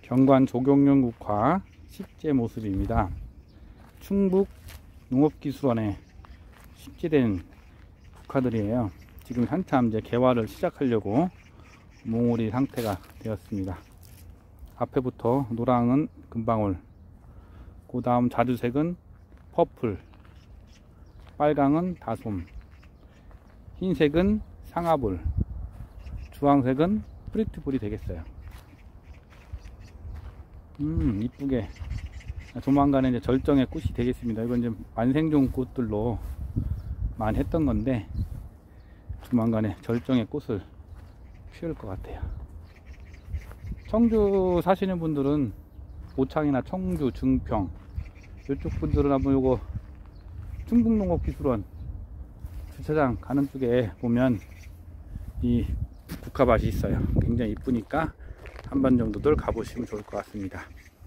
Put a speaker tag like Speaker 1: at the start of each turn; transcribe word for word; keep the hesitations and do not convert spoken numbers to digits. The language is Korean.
Speaker 1: 경관 조경영국화 식재 모습입니다. 충북 농업기술원에 식재된 국화들이에요. 지금 한참 이제 개화를 시작하려고 몽우리 상태가 되었습니다. 앞에부터 노랑은 금방울, 그 다음 자주색은 퍼플, 빨강은 다솜, 흰색은 상아불, 주황색은 프리트불이 되겠어요. 음 이쁘게 조만간에 이제 절정의 꽃이 되겠습니다. 이건 이제 만생종 꽃들로 많이 했던 건데 조만간에 절정의 꽃을 피울 것 같아요. 청주 사시는 분들은 오창이나 청주, 증평 이쪽 분들은 한번 요거 충북농업기술원 주차장 가는 쪽에 보면 이 국화밭이 있어요. 굉장히 이쁘니까 한 번 정도들 가보시면 좋을 것 같습니다.